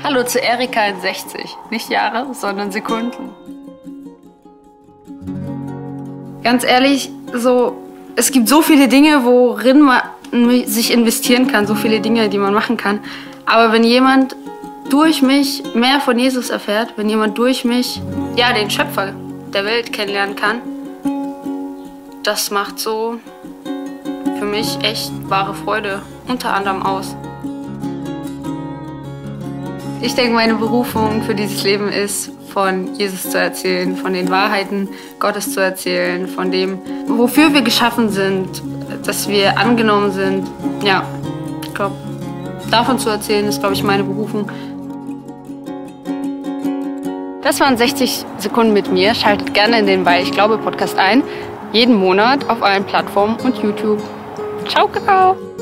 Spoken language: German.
Hallo zu Erika in 60. Nicht Jahre, sondern Sekunden. Ganz ehrlich, es gibt so viele Dinge, worin man sich investieren kann, so viele Dinge, die man machen kann. Aber wenn jemand durch mich mehr von Jesus erfährt, wenn jemand durch mich den Schöpfer der Welt kennenlernen kann, das macht so für mich echt wahre Freude, unter anderem aus. Ich denke, meine Berufung für dieses Leben ist, von Jesus zu erzählen, von den Wahrheiten Gottes zu erzählen, von dem, wofür wir geschaffen sind, dass wir angenommen sind. Ja, ich glaube, davon zu erzählen ist, glaube ich, meine Berufung. Das waren 60 Sekunden mit mir. Schaltet gerne in den Weil ich glaube Podcast ein. Jeden Monat auf allen Plattformen und YouTube. Ciao, Kakao!